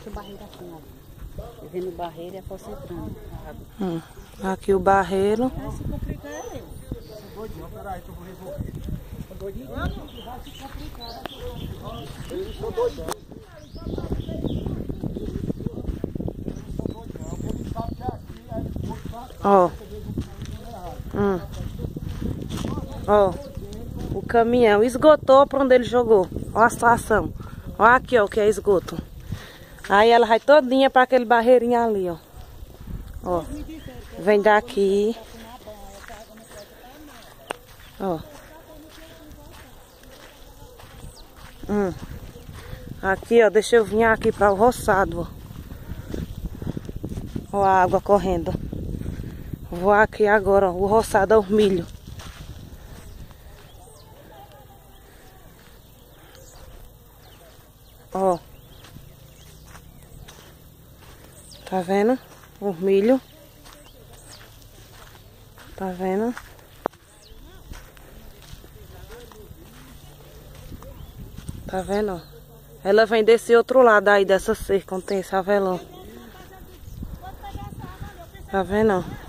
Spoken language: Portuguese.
deixa o barreiro assim, ó. Tá vendo o barreiro e a fossa entrando. Aqui o barreiro. Se complicar é eu. Doidinho, peraí que eu vou resolver. Doidinho? Vai se complicar. Eu sou doidão. Ó. Ó. O caminhão esgotou pra onde ele jogou. Ó a situação. Ó aqui, ó, o que é esgoto. Aí ela vai todinha pra aquele barreirinho ali, ó. Ó. Vem daqui. Ó. Aqui, ó, deixa eu vir aqui para o roçado, ó. Ó a água correndo. Vou aqui agora, ó, o roçado ao milho. Ó. Tá vendo? O milho. Tá vendo? Tá vendo? Ela vem desse outro lado aí, dessa cerca, onde tem esse avelão. Tá vendo?